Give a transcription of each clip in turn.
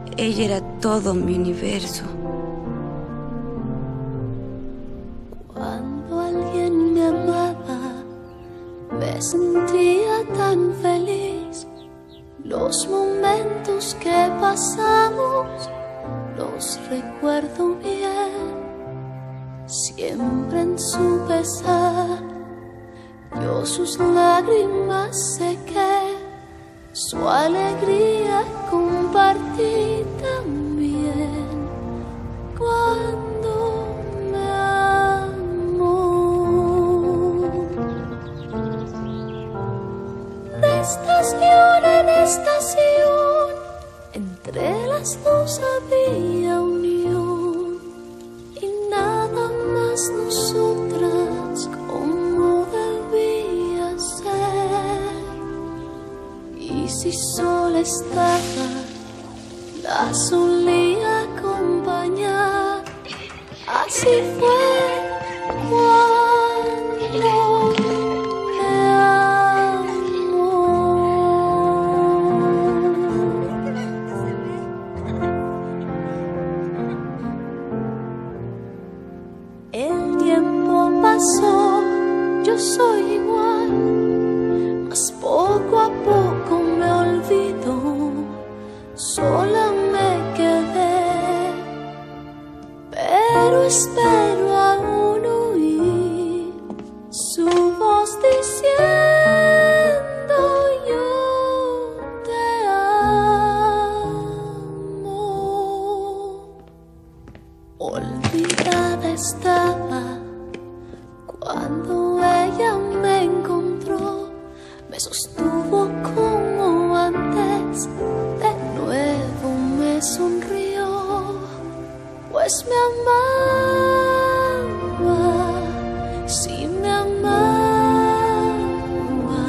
Ella era todo mi universo. Cuando alguien me amaba, me sentía tan feliz. Los momentos que pasamos los recuerdo bien. Siempre en su pesar, yo sus lágrimas sequé. Su alegría compartí también. Cuando me amó, de estación en estación, entre las dos había unión, y nada más nosotras como debía ser. Y si sola estaba, la solía acompañar. Así fue cuando me amó. El tiempo pasó, yo soy igual, mas poco a poco me olvido, sola me quedé, pero espero aún oír su voz diciendo yo te amo. Olvidada estaba cuando ella me encontró, me sostuvo como antes, de nuevo me sonrió, pues me amaba, sí me amaba.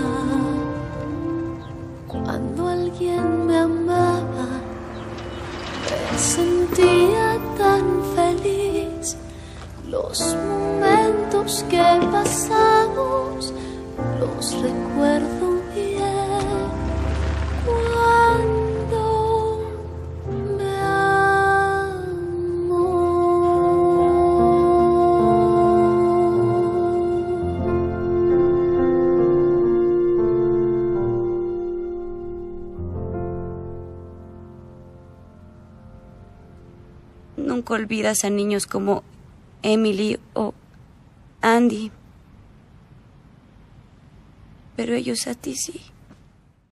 Cuando alguien me amaba, me sentía tan feliz. Los momentos que pasamos los recuerdo bien. Cuando me amó. Nunca olvidas a niños como Emily o Andy, pero ellos a ti sí.